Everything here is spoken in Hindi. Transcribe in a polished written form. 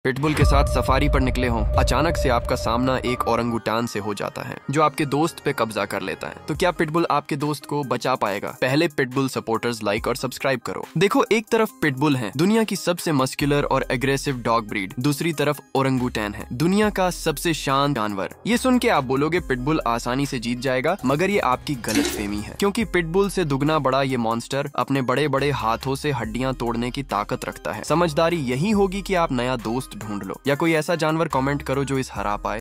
पिटबुल के साथ सफारी पर निकले हों, अचानक से आपका सामना एक ओरंगुटान से हो जाता है जो आपके दोस्त पे कब्जा कर लेता है। तो क्या पिटबुल आपके दोस्त को बचा पाएगा? पहले पिटबुल सपोर्टर्स लाइक और सब्सक्राइब करो। देखो, एक तरफ पिटबुल है, दुनिया की सबसे मस्कुलर और एग्रेसिव डॉग ब्रीड, दूसरी तरफ ओरंगुटान है, दुनिया का सबसे शांत जानवर। ये सुन के आप बोलोगे पिटबुल आसानी से जीत जाएगा, मगर ये आपकी गलतफहमी है, क्योंकि पिटबुल से दुगना बड़ा ये मॉन्स्टर अपने बड़े बड़े हाथों से हड्डियां तोड़ने की ताकत रखता है। समझदारी यही होगी कि आप नया दोस्त ढूंढ लो, या कोई ऐसा जानवर कमेंट करो जो इस हरा पाए।